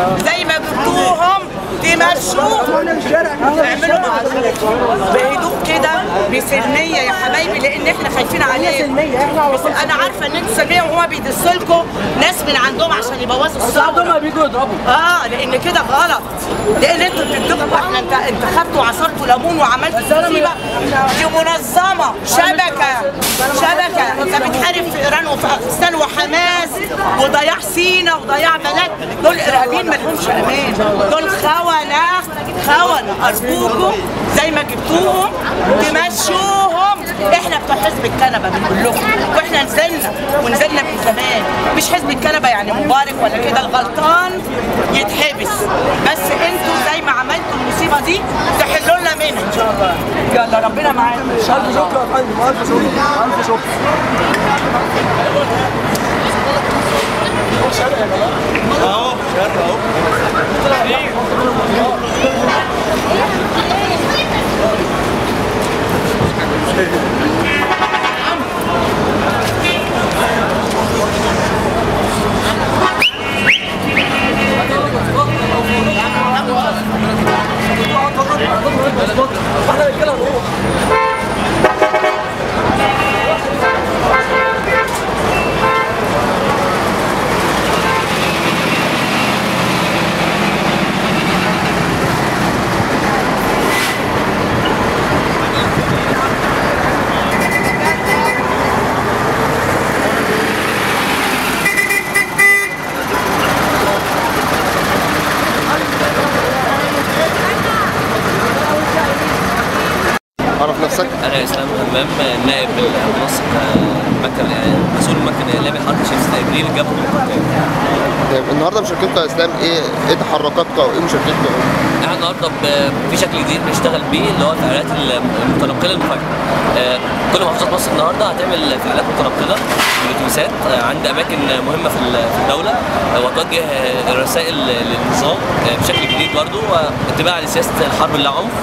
زي ما جبتوهم تمشوا اعملوا بهدوء كده بسلميه يا حبايبي، لان احنا خايفين عليهم. انا عارفه ان انتوا سلميه وهما بيدسوا لكم ناس من عندهم عشان يبوظوا الصوره. هما بيجوا يضربوا. لان كده غلط، لان انتوا بتدوكوا احنا انت خدتوا وعصرتوا ليمون وعملتوا مصيبه. دي منظمه شبكه انت بتحارب في ايران وفي افغانستان وحماس وضياع سينا وضياع بلد. دول ارهابيين ما لهمش امان، دول خونه ارجوكم زي ما جبتوهم تمشوهم. احنا بتوع حزب الكنبه بنقول لكم، واحنا نزلنا من زمان. مش حزب الكنبه يعني مبارك ولا كده، الغلطان يتحبس، بس انتوا زي ما عملتوا المصيبه دي تحلوا لنا منها ان شاء الله. يلا ربنا معانا ان شاء الله. الف شكر يا فندم، الف شكر، الف شكر. اهو شر عرف نفسك؟ أنا إسلام همام، نائب منسق المكتب مسؤول المكتب الإعلامي لحركة شيخ إبريل الجبهة الديمقراطية. طيب النهارده مشاركتكم يا اسلام ايه تحركاتكم وايه مشاركتكم؟ احنا النهارده في شكل جديد بنشتغل بيه اللي هو فعاليات المتنقله المفاجئه. كل محافظات مصر النهارده هتعمل فعاليات متنقله بالاتوبيسات عند اماكن مهمه في الدوله، وتوجه رسائل للنظام بشكل جديد برضه، واتباعا لسياسه الحرب اللا عنف.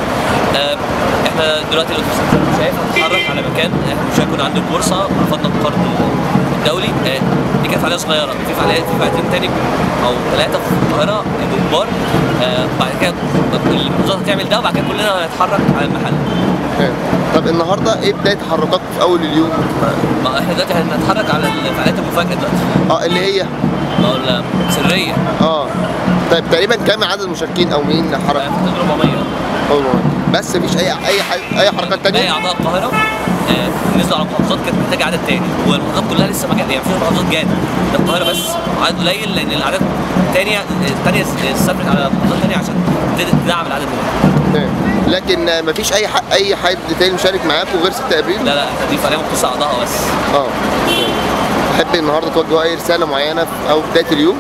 احنا دلوقتي الاتوبيسات زي ما شايف هتتحرك على مكان احنا مش هيكون عند البورصه رفضنا القرض الدولي. دي كانت فعاليه صغيره، في فعاليتين تاني او ثلاثه في القاهره كبار. بعد كده الوزاره هتعمل ده وبعد كده كلنا هنتحرك على المحل. طب النهارده ايه بدايه تحركاتكم في اول اليوم؟ ما احنا دلوقتي هنتحرك على الفعاليات المفاجئه دلوقتي. اللي هي ولا سريه. طيب تقريبا كام عدد المشاركين او مين حرك؟ 400. بس مفيش اي حركات تانية؟ باقي اعضاء القاهره نزلوا على محافظات كانت محتاجه عدد تاني، والمحافظات كلها لسه ما جت، يعني في محافظات جات، ده القاهره بس عدد قليل لان الاعداد الثانيه سافرت على محافظات ثانيه عشان تدعم العدد ده. لكن مفيش اي حد تاني مشارك معاكم غير 6 ابريل؟ لا دي فعاليه مختصه اعضائها بس. تحب النهارده توجهوا اي رساله معينه او بدايه اليوم؟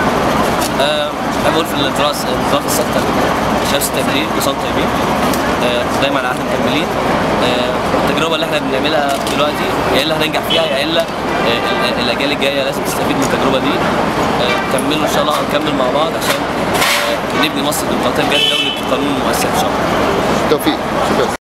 انا بقول في الانطلاق السته شباب 6 ابريل وصلت طيبين، دايما على عهد مكملين. التجربه اللي احنا بنعملها دلوقتي يا الا هننجح فيها يا الا الاجيال الجايه لازم تستفيد من التجربه دي. كملوا ان شاء الله، هنكمل مع بعض عشان نبني مصر ديمقراطيه بجد، دوله قانون مؤسسه ان شاء الله. بالتوفيق. شكرا.